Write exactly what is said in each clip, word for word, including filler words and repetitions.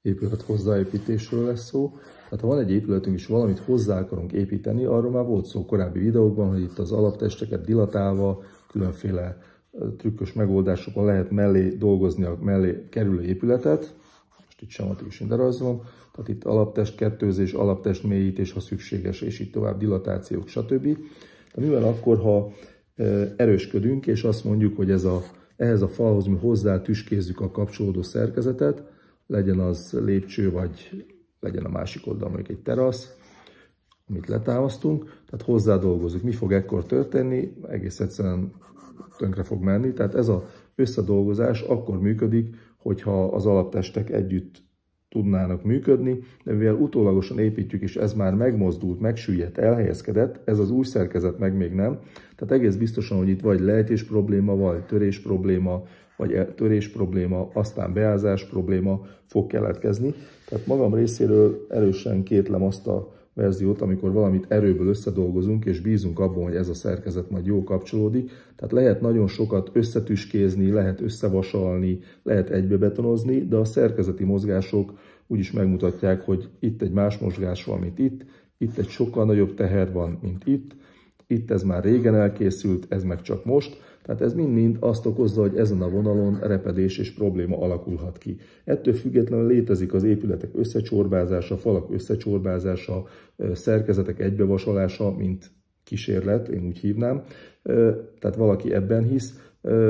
épület hozzáépítésről lesz szó. Tehát ha van egy épületünk és valamit hozzá akarunk építeni, arról már volt szó korábbi videókban, hogy itt az alaptesteket dilatálva, különféle trükkös megoldásokon lehet mellé dolgozni a mellé kerülő épületet. Most itt sematikusan lerajzolom. Tehát itt alaptest kettőzés, alaptest mélyítés, ha szükséges, és így tovább dilatációk, stb. De mi van akkor, ha erősködünk, és azt mondjuk, hogy ez a, ehhez a falhoz mi hozzá tüskézzük a kapcsolódó szerkezetet, legyen az lépcső, vagy legyen a másik oldalon mondjuk egy terasz, amit letámasztunk, tehát hozzá dolgozzuk. Mi fog ekkor történni? Egész egyszerűen tönkre fog menni. Tehát ez az összedolgozás akkor működik, hogyha az alaptestek együtt tudnának működni, de mivel utólagosan építjük, és ez már megmozdult, megsüllyedt, elhelyezkedett, ez az új szerkezet meg még nem. Tehát egész biztosan, hogy itt vagy lejtés probléma, vagy törés probléma, vagy törés probléma, aztán beázás probléma fog keletkezni. Tehát magam részéről erősen kétlem azt a verziót, amikor valamit erőből összedolgozunk, és bízunk abban, hogy ez a szerkezet majd jól kapcsolódik. Tehát lehet nagyon sokat összetüskézni, lehet összevasalni, lehet egybebetonozni, de a szerkezeti mozgások úgyis megmutatják, hogy itt egy más mozgás van, mint itt, itt egy sokkal nagyobb teher van, mint itt, itt ez már régen elkészült, ez meg csak most. Tehát ez mind-mind azt okozza, hogy ezen a vonalon repedés és probléma alakulhat ki. Ettől függetlenül létezik az épületek összecsorbázása, falak összecsorbázása, szerkezetek egybevasalása, mint kísérlet, én úgy hívnám. Tehát valaki ebben hisz.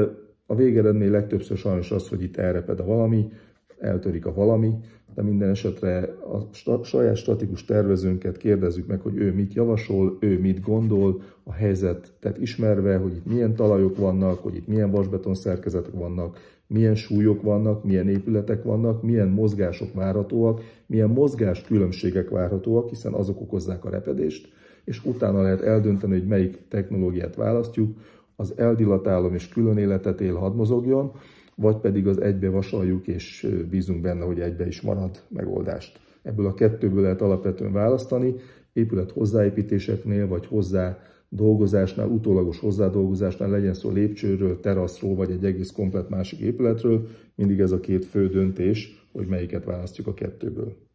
A végeredmény legtöbbször sajnos az, hogy itt elreped a valami, eltörik a valami, de minden esetre a saját statikus tervezőnket kérdezzük meg, hogy ő mit javasol, ő mit gondol, a helyzetet ismerve, hogy itt milyen talajok vannak, hogy itt milyen vasbeton szerkezetek vannak, milyen súlyok vannak, milyen épületek vannak, milyen mozgások várhatóak, milyen mozgás különbségek várhatóak, hiszen azok okozzák a repedést, és utána lehet eldönteni, hogy melyik technológiát választjuk, az eldilatálom és külön életet él, hadd mozogjon, vagy pedig az egybe vasaljuk, és bízunk benne, hogy egybe is marad megoldást. Ebből a kettőből lehet alapvetően választani, épület hozzáépítéseknél, vagy hozzá dolgozásnál, utólagos hozzádolgozásnál, legyen szó lépcsőről, teraszról, vagy egy egész komplet másik épületről, mindig ez a két fő döntés, hogy melyiket választjuk a kettőből.